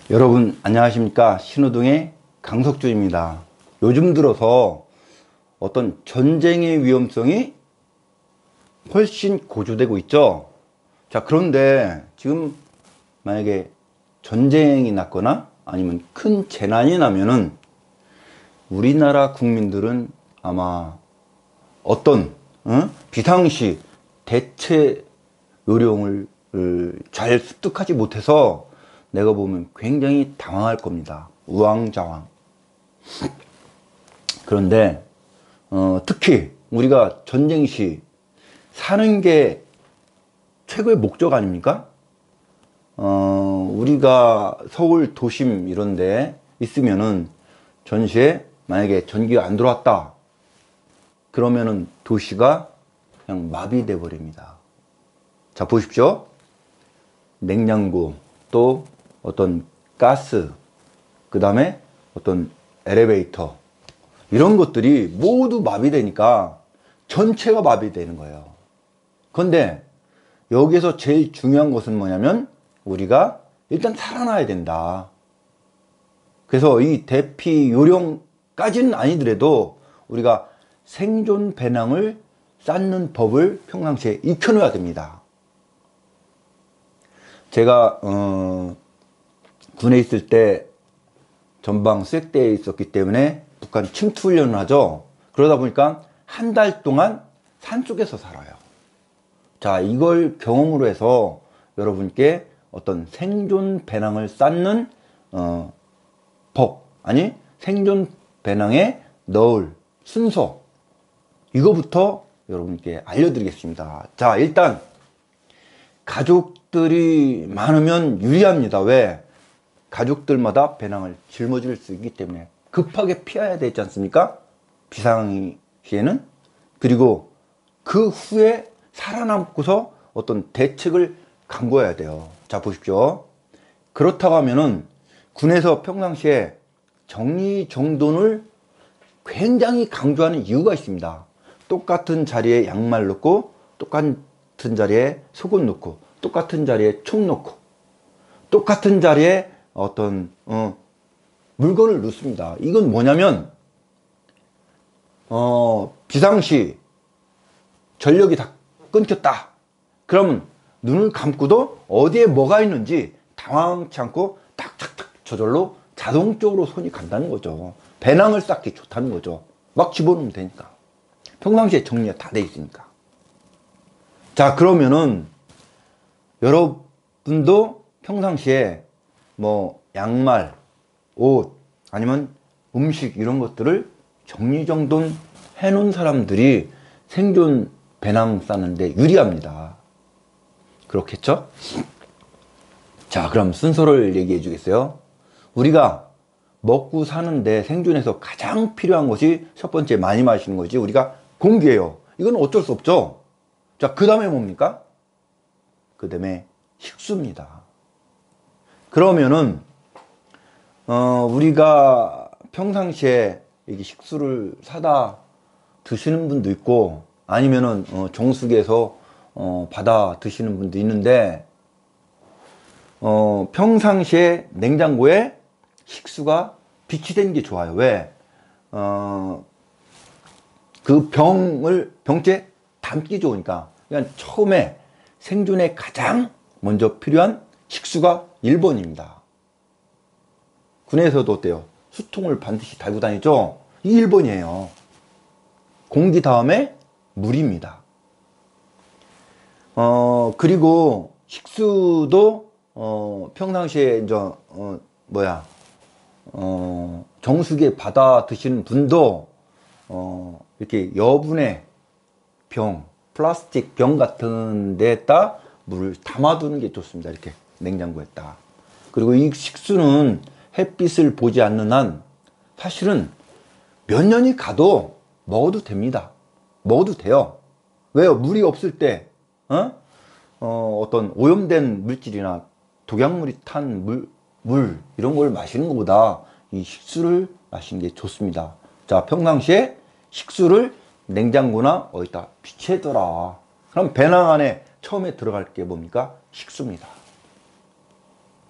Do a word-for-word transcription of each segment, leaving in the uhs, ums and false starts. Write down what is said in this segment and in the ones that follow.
여러분 안녕하십니까? 신호등의 강석주입니다. 요즘 들어서 어떤 전쟁의 위험성이 훨씬 고조되고 있죠. 자, 그런데 지금 만약에 전쟁이 났거나 아니면 큰 재난이 나면은 우리나라 국민들은 아마 어떤 어? 비상시 대체 요령을 잘 습득하지 못해서 내가 보면 굉장히 당황할 겁니다. 우왕좌왕. 그런데 어, 특히 우리가 전쟁 시 사는 게 최고의 목적 아닙니까? 어, 우리가 서울 도심 이런 데 있으면은 전시에 만약에 전기가 안 들어왔다 그러면은 도시가 그냥 마비돼 버립니다. 자, 보십시오. 냉장고, 또 어떤 가스, 그 다음에 어떤 엘리베이터, 이런 것들이 모두 마비되니까 전체가 마비되는 거예요. 그런데 여기서 제일 중요한 것은 뭐냐면 우리가 일단 살아나야 된다. 그래서 이 대피 요령까지는 아니더라도 우리가 생존 배낭을 쌓는 법을 평상시에 익혀놓아야 됩니다. 제가 어, 군에 있을 때 전방 수색대에 있었기 때문에 북한 침투 훈련을 하죠. 그러다 보니까 한 달 동안 산속에서 살아요. 자, 이걸 경험으로 해서 여러분께 어떤 생존 배낭을 쌓는 어, 법, 아니 생존 배낭에 넣을 순서, 이거부터 여러분께 알려드리겠습니다. 자, 일단 가족들이 많으면 유리합니다. 왜? 가족들마다 배낭을 짊어질 수 있기 때문에 급하게 피해야 되지 않습니까? 비상시에는. 그리고 그 후에 살아남고서 어떤 대책을 강구해야 돼요. 자, 보십시오. 그렇다고 하면은 군에서 평상시에 정리정돈을 굉장히 강조하는 이유가 있습니다. 똑같은 자리에 양말 넣고, 똑같은 자리에 속옷 넣고, 똑같은 자리에 총 넣고, 똑같은 자리에 어떤 어, 물건을 넣습니다. 이건 뭐냐면 어, 비상시 전력이 다 끊겼다. 그러면 눈을 감고도 어디에 뭐가 있는지 당황치 않고 탁탁탁 저절로 자동적으로 손이 간다는 거죠. 배낭을 쌓기 좋다는 거죠. 막 집어넣으면 되니까. 평상시에 정리가 다 돼 있으니까. 자, 그러면은 여러분도 평상시에 뭐 양말, 옷, 아니면 음식 이런 것들을 정리정돈 해놓은 사람들이 생존 배낭 싸는데 유리합니다. 그렇겠죠? 자, 그럼 순서를 얘기해 주겠어요? 우리가 먹고 사는데 생존에서 가장 필요한 것이 첫 번째 많이 마시는 것이 우리가 공기예요. 이건 어쩔 수 없죠. 자, 그 다음에 뭡니까? 그 다음에 식수입니다. 그러면은 어, 우리가 평상시에 이게 식수를 사다 드시는 분도 있고 아니면은 어, 정수기에서 어, 받아 드시는 분도 있는데 어, 평상시에 냉장고에 식수가 비치된 게 좋아요. 왜? 어, 그 병을 병째 담기 좋으니까. 그러니까 처음에 생존에 가장 먼저 필요한 식수가 일 번입니다. 군에서도 어때요? 수통을 반드시 달고 다니죠? 이 일 번이에요. 공기 다음에 물입니다. 어, 그리고 식수도, 어, 평상시에, 이제, 어, 뭐야, 어, 정수기에 받아 드시는 분도, 어, 이렇게 여분의 병, 플라스틱 병 같은 데에다 물을 담아두는 게 좋습니다. 이렇게 냉장고에다. 그리고 이 식수는 햇빛을 보지 않는 한 사실은 몇 년이 가도 먹어도 됩니다. 먹어도 돼요. 왜요? 물이 없을 때 어? 어, 어떤 오염된 물질이나 독약물이 탄 물, 물 이런 걸 마시는 것보다 이 식수를 마시는 게 좋습니다. 자, 평상시에 식수를 냉장고나 어디다 비치해둬라. 그럼 배낭 안에 처음에 들어갈 게 뭡니까? 식수입니다.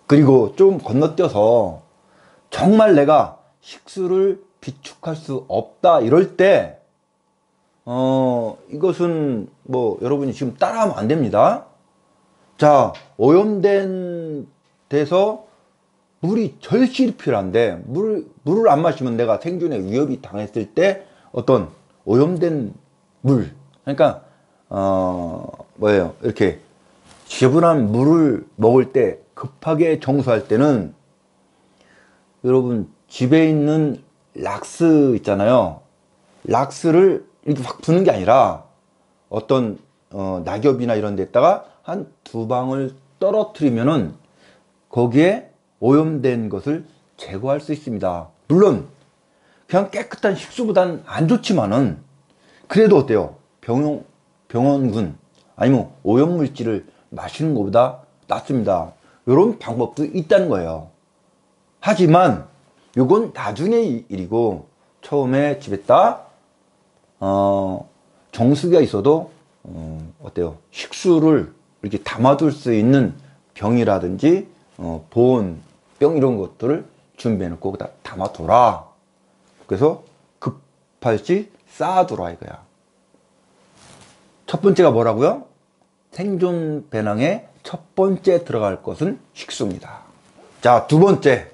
그리고 좀 건너뛰어서 정말 내가 식수를 비축할 수 없다 이럴 때, 어, 이것은 뭐 여러분이 지금 따라하면 안 됩니다. 자, 오염된 데서 물이 절실히 필요한데, 물, 물을 안 마시면 내가 생존에 위협이 당했을 때 어떤 오염된 물, 그러니까, 어, 뭐예요. 이렇게 지저분한 물을 먹을 때 급하게 정수할 때는 여러분 집에 있는 락스 있잖아요. 락스를 이렇게 확 부는 게 아니라 어떤 어, 낙엽이나 이런 데다가 한 두 방울 떨어뜨리면은 거기에 오염된 것을 제거할 수 있습니다. 물론 그냥 깨끗한 식수보단 안 좋지만은 그래도 어때요? 병원, 병원군 아니면 오염물질을 마시는 것보다 낫습니다. 이런 방법도 있다는 거예요. 하지만 이건 나중의 일이고, 처음에 집에다 어, 정수기가 있어도 어, 어때요? 식수를 이렇게 담아둘 수 있는 병이라든지 어, 보온병 이런 것들을 준비해 놓고 다 담아둬라. 그래서 급할 시 쌓아두라 이거야. 첫 번째가 뭐라고요? 생존 배낭에 첫 번째 들어갈 것은 식수입니다. 자, 두 번째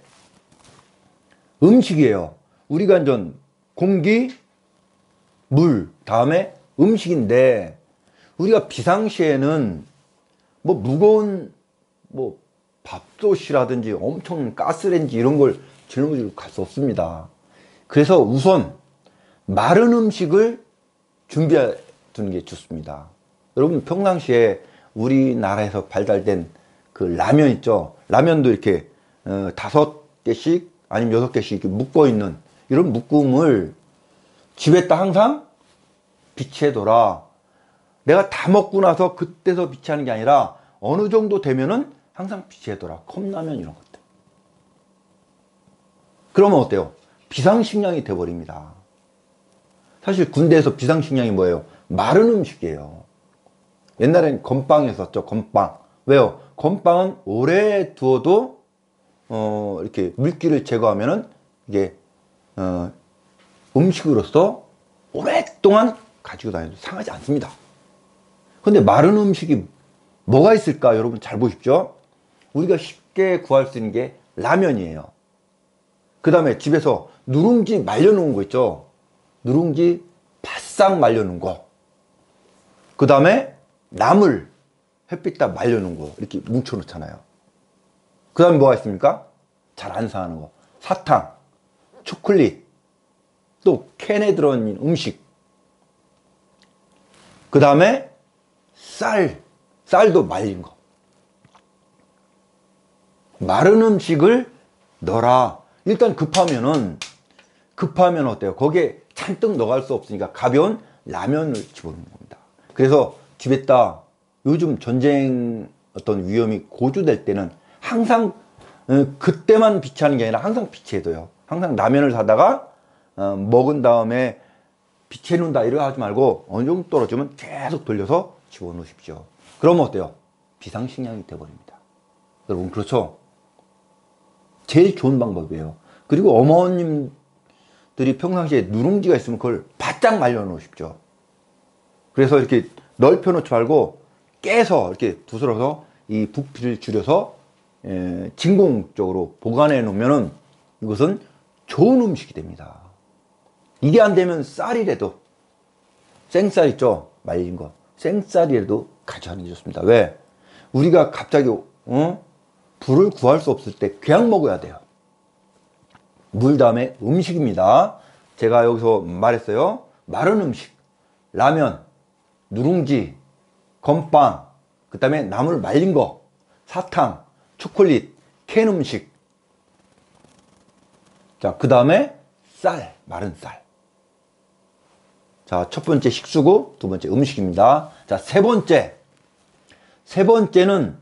음식이에요. 우리가 이제 공기, 물, 다음에 음식인데, 우리가 비상시에는 뭐 무거운 뭐 밥솥이라든지 엄청 가스레인지 이런 걸 짊어지고 갈 수 없습니다. 그래서 우선 마른 음식을 준비해 두는 게 좋습니다. 여러분 평상시에 우리나라에서 발달된 그 라면 있죠. 라면도 이렇게 어, 다섯 개씩 아니면 여섯 개씩 이렇게 묶어 있는 이런 묶음을 집에다 항상 비치해둬라. 내가 다 먹고 나서 그때서 비치하는 게 아니라 어느 정도 되면은 항상 비치해둬라. 컵라면 이런 것들. 그러면 어때요? 비상식량이 돼버립니다. 사실 군대에서 비상식량이 뭐예요? 마른 음식이에요. 옛날엔 건빵 했었죠. 건빵. 왜요? 건빵은 오래 두어도 어, 이렇게 물기를 제거하면은 이게 어, 음식으로서 오랫동안 가지고 다녀도 상하지 않습니다. 근데 마른 음식이 뭐가 있을까? 여러분 잘 보십시오. 우리가 쉽게 구할 수 있는 게 라면이에요. 그 다음에 집에서 누룽지 말려놓은 거 있죠. 누룽지 바싹 말려놓은 거. 그 다음에 나물 햇빛다 말려놓은 거 이렇게 뭉쳐놓잖아요. 그 다음에 뭐가 있습니까? 잘 안 상하는 거. 사탕, 초콜릿, 또 캔에 들어있는 음식. 그 다음에 쌀, 쌀도 말린 거. 마른 음식을 넣어라. 일단 급하면은, 급하면 어때요? 거기에 잔뜩 넣어갈 수 없으니까 가벼운 라면을 집어넣는 겁니다. 그래서 집에다 요즘 전쟁 어떤 위험이 고조될 때는 항상 어, 그때만 비치하는 게 아니라 항상 비치해둬요. 항상 라면을 사다가 어, 먹은 다음에 비치해 놓는다 이러 하지 말고 어느 정도 떨어지면 계속 돌려서 집어넣으십시오. 그러면 어때요? 비상식량이 돼버립니다. 여러분 그렇죠? 제일 좋은 방법이에요. 그리고 어머님들이 평상시에 누룽지가 있으면 그걸 바짝 말려 놓으십시오. 그래서 이렇게 넓혀 놓지 말고 깨서 이렇게 부스러서 이 부피를 줄여서 에, 진공적으로 보관해 놓으면은 이것은 좋은 음식이 됩니다. 이게 안 되면 쌀이라도, 생쌀 있죠? 말린 거. 생쌀이라도 가져가는 게 좋습니다. 왜? 우리가 갑자기 어? 불을 구할 수 없을 때 그냥 먹어야 돼요. 물 다음에 음식입니다. 제가 여기서 말했어요. 마른 음식, 라면, 누룽지, 건빵, 그 다음에 나물 말린 거, 사탕, 초콜릿, 캔 음식. 자, 그 다음에 쌀, 마른 쌀. 자, 첫 번째 식수고 두 번째 음식입니다. 자, 세 번째. 세 번째는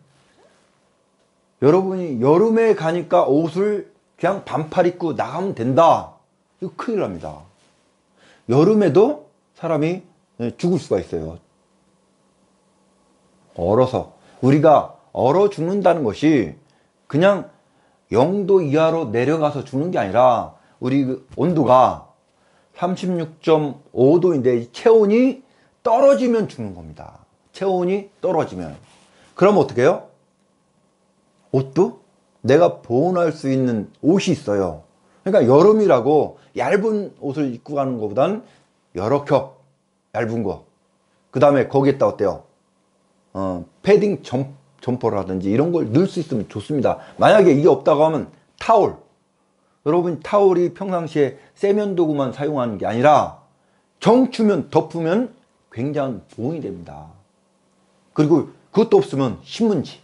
여러분이 여름에 가니까 옷을 그냥 반팔 입고 나가면 된다. 이거 큰일 납니다. 여름에도 사람이 죽을 수가 있어요. 얼어서. 우리가 얼어 죽는다는 것이 그냥 영 도 이하로 내려가서 죽는 게 아니라 우리 그 온도가 삼십육 점 오 도인데 체온이 떨어지면 죽는 겁니다. 체온이 떨어지면. 그럼 어떻게 해요? 옷도 내가 보온할 수 있는 옷이 있어요. 그러니까 여름이라고 얇은 옷을 입고 가는 것보다는 여러 겹 얇은 거, 그 다음에 거기에다 어때요? 어, 패딩 점, 점퍼라든지 이런 걸 넣을 수 있으면 좋습니다. 만약에 이게 없다고 하면 타올, 여러분 타올이 평상시에 세면도구만 사용하는 게 아니라 정추면 덮으면 굉장한 보온이 됩니다. 그리고 그것도 없으면 신문지,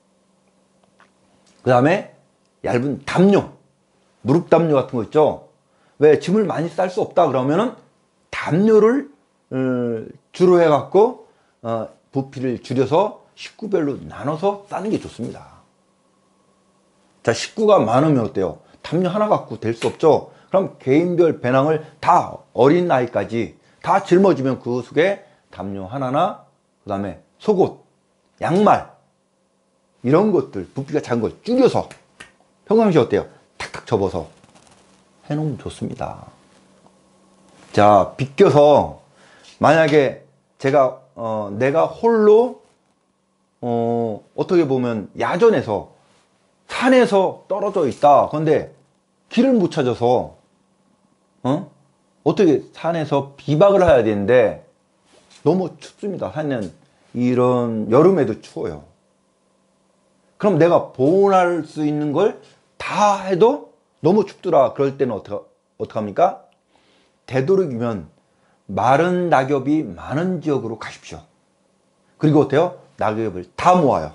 그 다음에 얇은 담요, 무릎 담요 같은 거 있죠. 왜 짐을 많이 쌀 수 없다 그러면은 담요를 어, 주로 해갖고 어, 부피를 줄여서 식구별로 나눠서 싸는 게 좋습니다. 자, 식구가 많으면 어때요? 담요 하나 갖고 될 수 없죠. 그럼 개인별 배낭을 다 어린 나이까지 다 짊어지면 그 속에 담요 하나나 그 다음에 속옷, 양말 이런 것들 부피가 작은 걸 줄여서 평상시에 어때요? 탁탁 접어서 해놓으면 좋습니다. 자, 비껴서 만약에 제가 어, 내가 홀로 어, 어떻게 보면 야전에서 산에서 떨어져 있다. 그런데 길을 못 찾아서 어? 어떻게 산에서 비박을 해야 되는데 너무 춥습니다. 산은 이런 여름에도 추워요. 그럼 내가 보온할 수 있는 걸 다 해도 너무 춥더라. 그럴 때는 어떡, 어떡합니까? 되도록이면 마른 낙엽이 많은 지역으로 가십시오. 그리고 어때요? 낙엽을 다 모아요.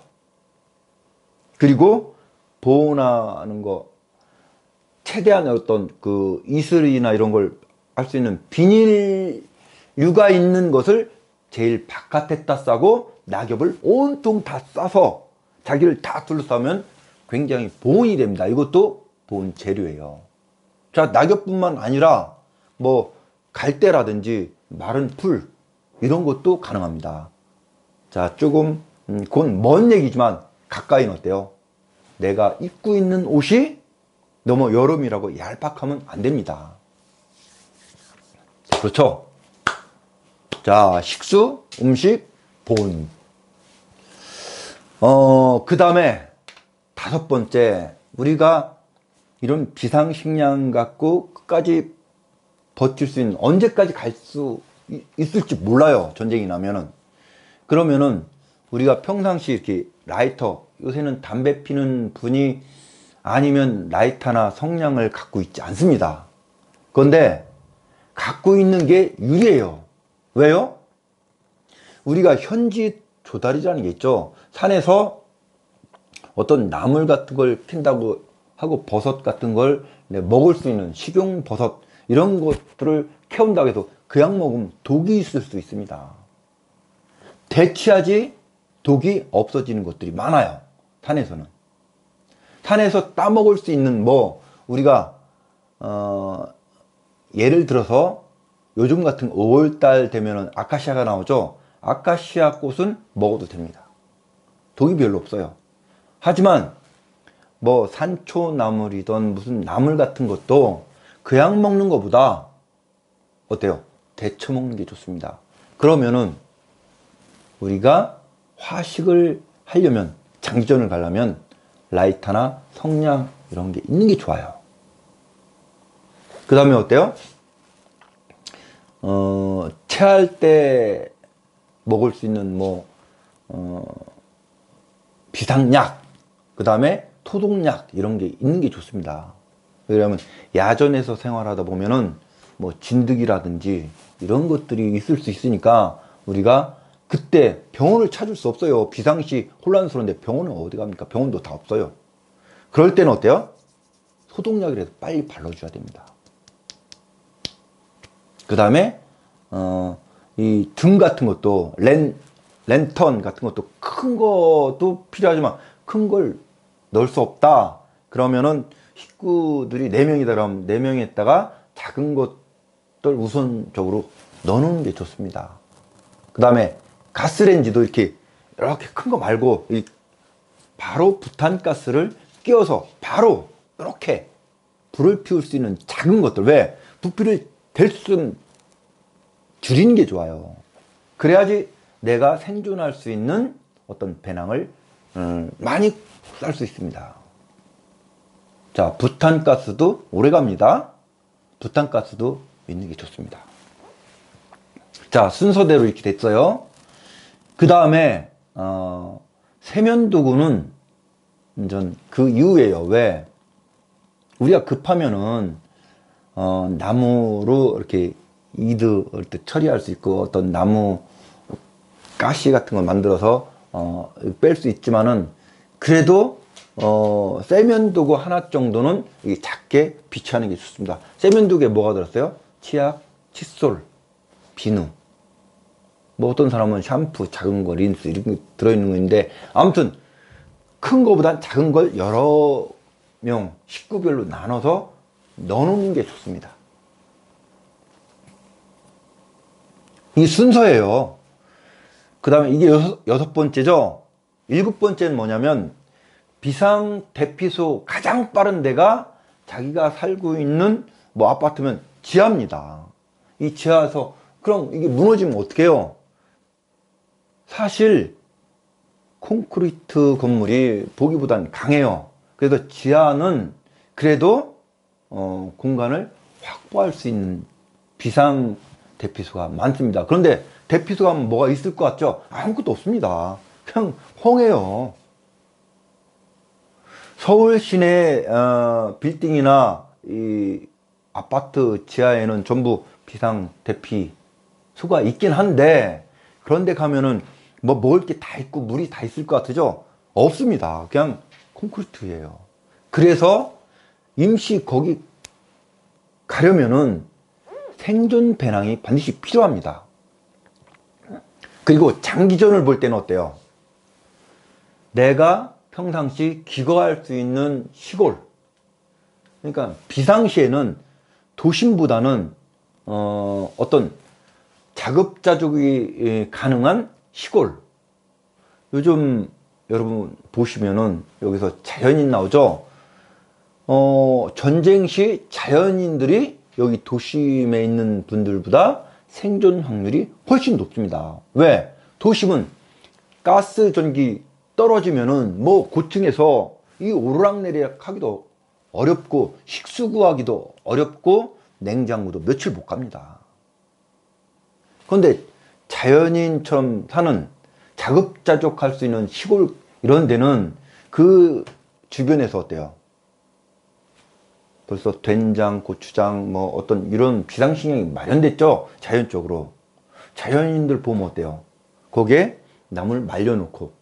그리고 보온하는 거 최대한 어떤 그 이슬이나 이런 걸 할 수 있는 비닐류가 있는 것을 제일 바깥에다 싸고 낙엽을 온통 다 싸서 자기를 다 둘러싸면 굉장히 보온이 됩니다. 이것도 보온 재료예요. 자, 낙엽뿐만 아니라 뭐 갈대라든지 마른 풀 이런 것도 가능합니다. 자, 조금 음, 그건 먼 얘기지만 가까이는 어때요? 내가 입고 있는 옷이 너무 여름이라고 얄팍하면 안 됩니다. 그렇죠? 자, 식수, 음식, 보온. 어, 그 다음에 다섯 번째, 우리가 이런 비상식량 갖고 끝까지 버틸 수 있는, 언제까지 갈 수 있을지 몰라요. 전쟁이 나면은. 그러면은 우리가 평상시 이렇게 라이터, 요새는 담배 피는 분이 아니면 라이터나 성냥을 갖고 있지 않습니다. 그런데 갖고 있는 게 유리해요. 왜요? 우리가 현지 조달이라는 게 있죠. 산에서 어떤 나물 같은 걸 캔다고 하고 버섯 같은 걸 먹을 수 있는 식용 버섯 이런 것들을 캐온다고 해도 그냥 먹으면 독이 있을 수 있습니다. 대체하지 독이 없어지는 것들이 많아요. 산에서는. 산에서 따먹을 수 있는 뭐 우리가 어 예를 들어서 요즘 같은 오월달 되면은 아카시아가 나오죠. 아카시아 꽃은 먹어도 됩니다. 독이 별로 없어요. 하지만 뭐 산초나물이든 무슨 나물 같은 것도 그냥 먹는 것보다 어때요? 데쳐 먹는 게 좋습니다. 그러면은 우리가 화식을 하려면 장기전을 가려면 라이터나 성냥 이런 게 있는 게 좋아요. 그 다음에 어때요? 어, 체할 때 먹을 수 있는 뭐 어, 비상약, 그 다음에 토독약 이런 게 있는 게 좋습니다. 왜냐하면 야전에서 생활하다 보면은 뭐 진드기라든지 이런 것들이 있을 수 있으니까 우리가 그때 병원을 찾을 수 없어요. 비상시 혼란스러운데 병원은 어디 갑니까? 병원도 다 없어요. 그럴 때는 어때요? 소독약이라도 빨리 발라줘야 됩니다. 그 다음에 어, 이 등 같은 것도 랜, 랜턴 같은 것도 큰 것도 필요하지만 큰 걸 넣을 수 없다. 그러면은 식구들이 네 명이다 그러면 네 명에다가 작은 것들 우선적으로 넣어놓는 게 좋습니다. 그 다음에 가스레인지도 이렇게 이렇게 큰 거 말고 바로 부탄가스를 끼워서 바로 이렇게 불을 피울 수 있는 작은 것들. 왜? 부피를 대충 줄이는 게 좋아요. 그래야지 내가 생존할 수 있는 어떤 배낭을 음, 많이 쌀 수 있습니다. 자, 부탄가스도 오래 갑니다. 부탄가스도 있는 게 좋습니다. 자, 순서대로 이렇게 됐어요. 그 다음에 어, 세면도구는 전 그 이후에요. 왜? 우리가 급하면은 어, 나무로 이렇게 이드 때 처리할 수 있고 어떤 나무 가시 같은 걸 만들어서 어, 뺄 수 있지만은 그래도 어, 세면도구 하나 정도는 작게 비치하는 게 좋습니다. 세면도구에 뭐가 들었어요? 치약, 칫솔, 비누. 뭐 어떤 사람은 샴푸, 작은 거, 린스 이런 게 들어있는 건데 아무튼 큰 거보단 작은 걸 여러 명 식구별로 나눠서 넣어놓는 게 좋습니다. 이 순서예요. 그 다음에 이게 여섯, 여섯 번째죠. 일곱 번째는 뭐냐면 비상대피소 가장 빠른 데가 자기가 살고 있는 뭐 아파트면 지하입니다. 이 지하에서 그럼 이게 무너지면 어떻게 해요? 사실 콘크리트 건물이 보기보단 강해요. 그래서 지하는 그래도 어, 공간을 확보할 수 있는 비상 대피소가 많습니다. 그런데 대피소가 하면 뭐가 있을 것 같죠? 아무것도 없습니다. 그냥 홍해요. 서울 시내 어, 빌딩이나 이 아파트 지하에는 전부 비상 대피소가 있긴 한데 그런데 가면은 뭐 먹을 게 다 있고 물이 다 있을 것 같으죠? 없습니다. 그냥 콘크리트예요. 그래서 임시 거기 가려면은 생존 배낭이 반드시 필요합니다. 그리고 장기전을 볼 때는 어때요? 내가 평상시 기거할 수 있는 시골, 그러니까 비상시에는 도심보다는 어, 어떤 자급자족이 가능한 시골. 요즘 여러분 보시면은 여기서 자연인 나오죠. 어, 전쟁 시 자연인들이 여기 도심에 있는 분들보다 생존 확률이 훨씬 높습니다. 왜? 도심은 가스 전기 떨어지면은 뭐 고층에서 이 오르락내리락 하기도 어렵고 식수 구하기도 어렵고 냉장고도 며칠 못 갑니다. 그런데 자연인처럼 사는 자급자족할 수 있는 시골 이런 데는 그 주변에서 어때요? 벌써 된장, 고추장 뭐 어떤 이런 비상식량이 마련됐죠. 자연적으로. 자연인들 보면 어때요? 거기에 나무를 말려놓고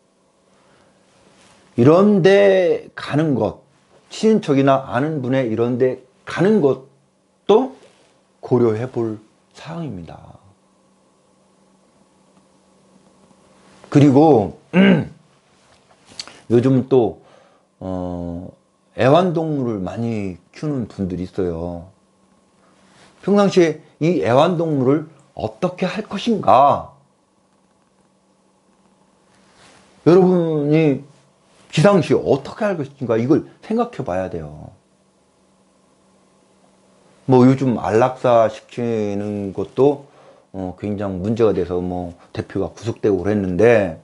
이런 데 가는 것, 친인척이나 아는 분의 이런 데 가는 것도 고려해 볼 사항입니다. 그리고 요즘 또 어, 애완동물을 많이 키우는 분들이 있어요. 평상시에 이 애완동물을 어떻게 할 것인가? 여러분이 비상시에 어떻게 할 것인가? 이걸 생각해 봐야 돼요. 뭐 요즘 안락사 시키는 것도 어, 굉장히 문제가 돼서 뭐 대표가 구속되고 그랬는데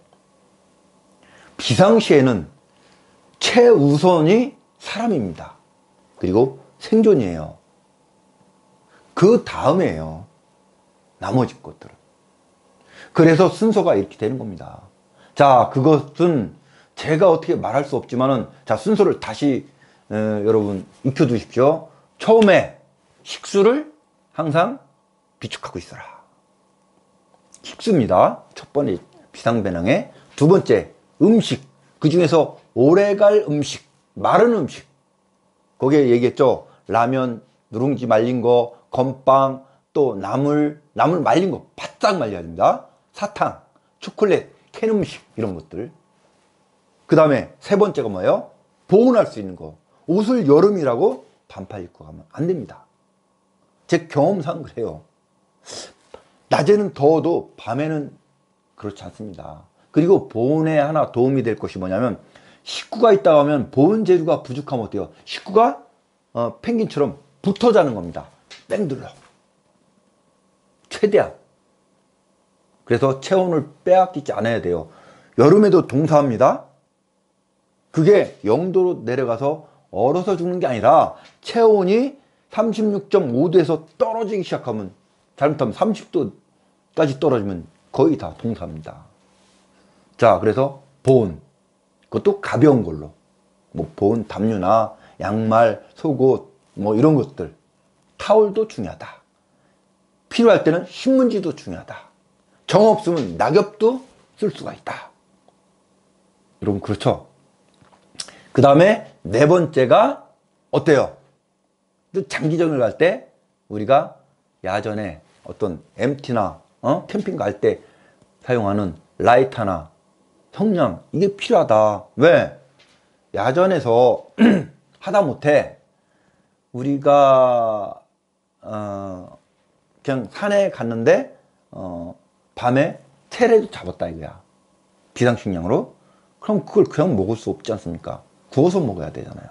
비상시에는 최우선이 사람입니다. 그리고 생존이에요. 그 다음에요. 나머지 것들은. 그래서 순서가 이렇게 되는 겁니다. 자, 그것은 제가 어떻게 말할 수 없지만은 자, 순서를 다시 에, 여러분 익혀 두십시오. 처음에 식수를 항상 비축하고 있어라. 식수입니다. 첫 번째 비상배낭에. 두 번째 음식. 그 중에서 오래갈 음식, 마른 음식. 거기에 얘기했죠. 라면, 누룽지 말린 거, 건빵, 또 나물, 나물 말린 거 바싹 말려야 됩니다. 사탕, 초콜릿, 캔 음식 이런 것들. 그 다음에 세 번째가 뭐예요? 보온할 수 있는 거. 옷을 여름이라고 반팔 입고 가면 안 됩니다. 제 경험상 그래요. 낮에는 더워도 밤에는 그렇지 않습니다. 그리고 보온에 하나 도움이 될 것이 뭐냐면 식구가 있다고 하면 보온 재료가 부족하면 어때요? 식구가 어, 펭귄처럼 붙어 자는 겁니다. 뺑 둘러. 최대한. 그래서 체온을 빼앗기지 않아야 돼요. 여름에도 동사합니다. 그게 영 도로 내려가서 얼어서 죽는 게 아니라 체온이 삼십육 점 오 도에서 떨어지기 시작하면, 잘못하면 삼십 도까지 떨어지면 거의 다 동사입니다. 자, 그래서 보온, 그것도 가벼운 걸로, 뭐 보온 담요나 양말, 속옷, 뭐 이런 것들, 타올도 중요하다. 필요할 때는 신문지도 중요하다. 정 없으면 낙엽도 쓸 수가 있다. 여러분, 그렇죠? 그 다음에 네 번째가 어때요? 장기전을 갈 때 우리가 야전에 어떤 엠티나 어? 캠핑 갈 때 사용하는 라이터나 성냥, 이게 필요하다. 왜? 야전에서 하다못해 우리가 어, 그냥 산에 갔는데 어, 밤에 테레도 잡았다 이거야. 비상식량으로. 그럼 그걸 그냥 먹을 수 없지 않습니까? 구워서 먹어야 되잖아요.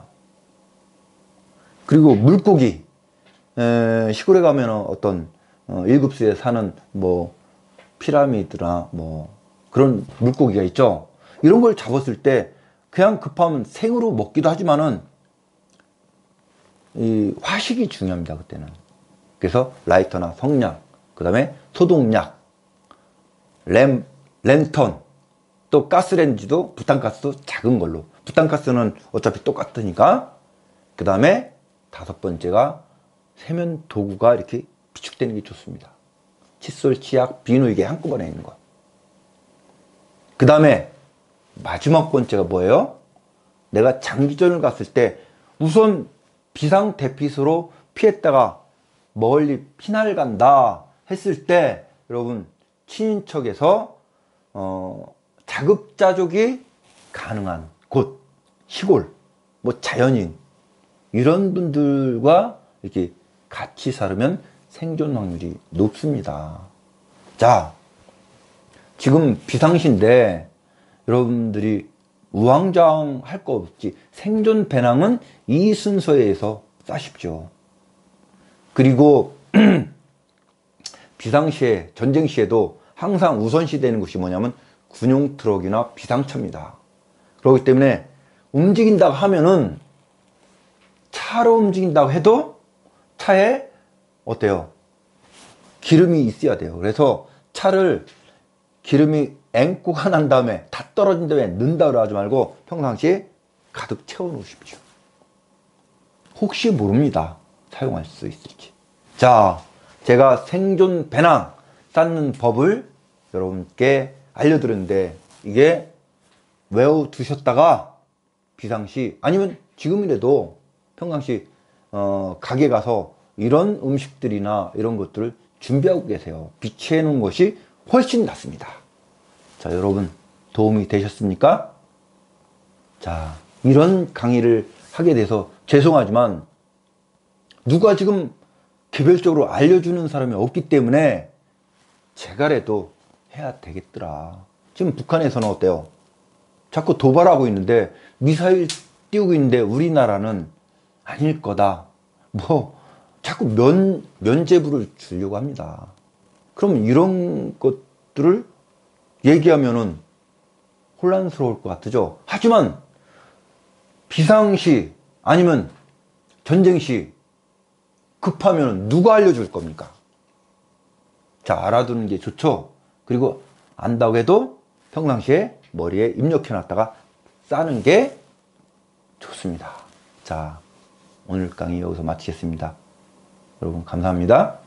그리고 물고기, 에, 시골에 가면 어떤 어, 일급수에 사는 뭐 피라미드나 뭐 그런 물고기가 있죠. 이런 걸 잡았을 때 그냥 급하면 생으로 먹기도 하지만은 이 화식이 중요합니다, 그때는. 그래서 라이터나 성냥, 그 다음에 소독약, 램, 랜턴, 또 가스레인지도 부탄가스도 작은 걸로. 부탄가스는 어차피 똑같으니까. 그 다음에 다섯 번째가 세면 도구가 이렇게 비축되는 게 좋습니다. 칫솔, 치약, 비누, 이게 한꺼번에 있는 거. 그 다음에 마지막 번째가 뭐예요? 내가 장기전을 갔을 때 우선 비상 대피소로 피했다가 멀리 피날 간다 했을 때 여러분, 친인척에서 어, 자급자족이 가능한 곳, 시골, 뭐 자연인, 이런 분들과 이렇게 같이 살으면 생존 확률이 높습니다. 자, 지금 비상시인데 여러분들이 우왕좌왕 할 거 없지. 생존 배낭은 이 순서에 의해서 싸십시오. 그리고 비상시에, 전쟁시에도 항상 우선시 되는 것이 뭐냐면 군용 트럭이나 비상차입니다. 그렇기 때문에 움직인다고 하면은, 차로 움직인다고 해도 차에 어때요? 기름이 있어야 돼요. 그래서 차를 기름이 앵꼬가 난 다음에 다 떨어진 다음에 넣는다고 하지 말고 평상시에 가득 채워 놓으십시오. 혹시 모릅니다. 사용할 수 있을지. 자, 제가 생존 배낭 쌓는 법을 여러분께 알려드렸는데, 이게 외워두셨다가 비상시, 아니면 지금이라도 평상시 어, 가게 가서 이런 음식들이나 이런 것들을 준비하고 계세요. 비치해 놓은 것이 훨씬 낫습니다. 자, 여러분 도움이 되셨습니까? 자, 이런 강의를 하게 돼서 죄송하지만 누가 지금 개별적으로 알려주는 사람이 없기 때문에 제가라도 해야 되겠더라. 지금 북한에서는 어때요? 자꾸 도발하고 있는데, 미사일 띄우고 있는데 우리나라는 아닐 거다. 뭐 자꾸 면, 면죄부를 주려고 합니다. 그럼 이런 것들을 얘기하면은 혼란스러울 것 같죠. 하지만 비상시 아니면 전쟁시 급하면 누가 알려줄 겁니까? 자, 알아두는 게 좋죠. 그리고 안다고 해도 평상시에 머리에 입력해 놨다가 싸는 게 좋습니다. 자, 오늘 강의 여기서 마치겠습니다. 여러분 감사합니다.